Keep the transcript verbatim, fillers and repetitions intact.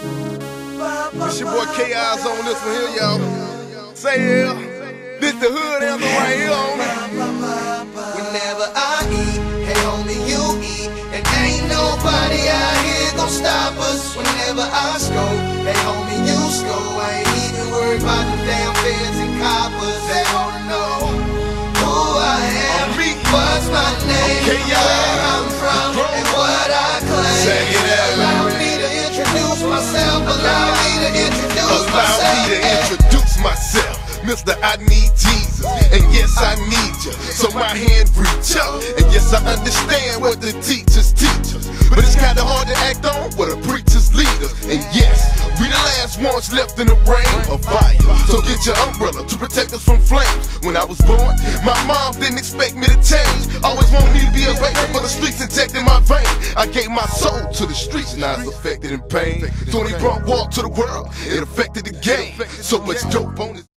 It's your boy K I's on this one here, y'all. Say yeah, this the hood anthem right here on it. Whenever I eat, hey homie, you eat, and ain't nobody out here gon' stop us. Whenever I score, hey homie, you score. I ain't even worried about the damn feds and coppers. They wanna know who I am, what's my name, Okay, where I'm from, and what I claim. Check it out. Allow me to introduce myself. Allow me to introduce Allow myself. me to introduce myself. Mister I need Jesus, and yes I need you, so my hand reach up. And yes I understand what the teachers teach us, but it's kinda hard to act on what the preachers lead us. And yes, we the last ones left in the rain of fire, so get your umbrella to protect us from flames. When I was born, my mom didn't expect me to change, always wanted me to be a racer, but the streets injected my vein. I gave my soul to the streets, now it's affected in pain. Tony brought walk to the world, it affected the game. So much dope on it.